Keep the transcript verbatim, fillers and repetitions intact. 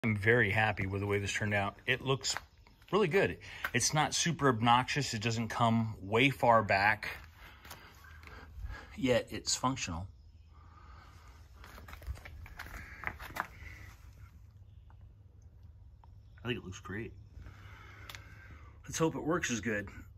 I'm very happy with the way this turned out. It looks really good. It's not super obnoxious. It doesn't come way far back, yet it's functional. I think it looks great. Let's hope it works as good.